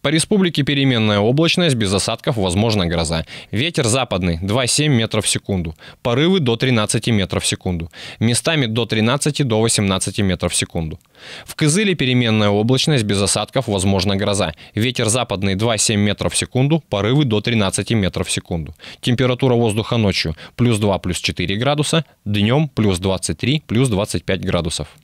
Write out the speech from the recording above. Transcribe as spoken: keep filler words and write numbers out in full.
По республике переменная облачность, без осадков, возможна гроза. Ветер западный два и семь метров в секунду. Порывы до тринадцати метров в секунду. Местами до тринадцати до восемнадцати метров в секунду. В Кызыле переменная облачность, без осадков, возможна гроза. Ветер западный два и семь метров в секунду. Порывы до тринадцати метров в секунду. Температура воздуха ночью плюс два, плюс четыре градуса. Днем плюс двадцать три, плюс двадцать пять градусов.